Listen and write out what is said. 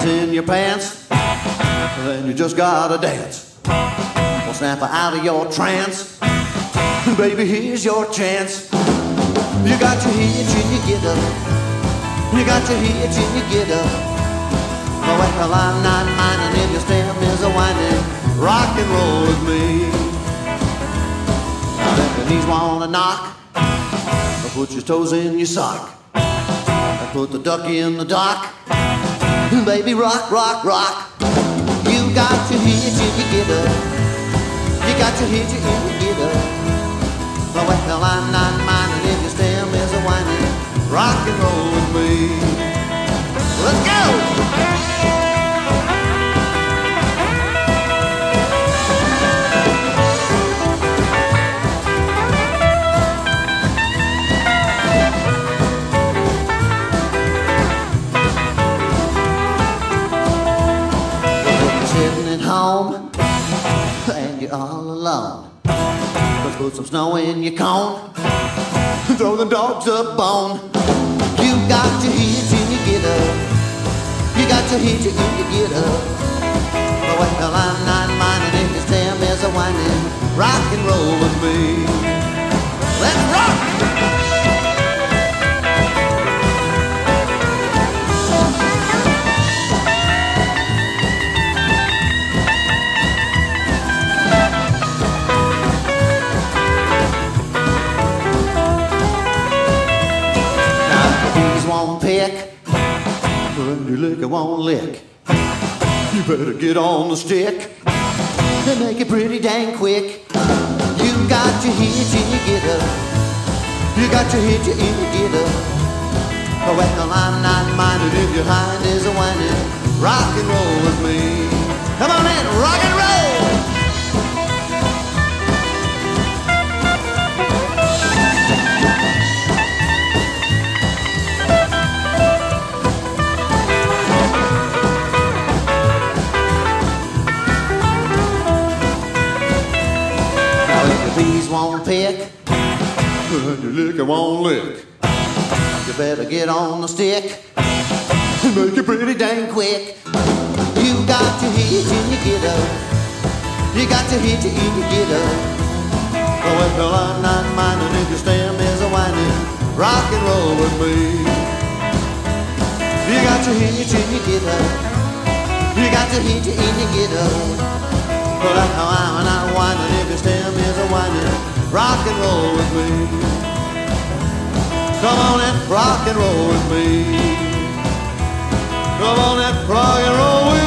buttons in your pants, then you just gotta dance. Well, snap her out of your trance. Baby, here's your chance. You got your hitch and you get up. You got your hitch and you get up. Oh, well, I'm not minding if your stem is a whining. Rock and roll with me. Now if your knees wanna knock, put your toes in your sock. Put the duck in the dock. Baby, rock, rock, rock. You got your hitch and you get up. You got your hitch and you get up. Oh, well, I'm not minding if your stem is a whining. Rock and roll with me. Let's go! Home and you're all alone. Let's put some snow in your cone. Throw the dogs a bone. You got your hitch and you get up. You got your hitch and you get up. Oh, well, I'm not minding if your stem is a whining. Rock and roll with me. Let's rock! Won't pick, and your liquor won't lick. You better get on the stick and make it pretty dang quick. You got your hitch and you get up. You got your hitch and you get up. Oh, well, I'm not minding if your hind is a whining. Rock and roll with me. Come on in, rock and roll. Bees won't pick, and your liquor won't lick. You better get on the stick and make it pretty dang quick. You got your hitch and you get up. You got your hitch and you get up. Oh, well, I'm not minding if your stem is a whining. Rock and roll with me. You got your hitch and you get up. You got your hitch and you get up. But I'm not whining if your stem is a whining. Rock and roll with me. Come on and rock and roll with me. Come on and rock and roll with me.